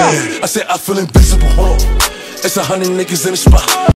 I said I feel invincible. It's 100 niggas in the spot.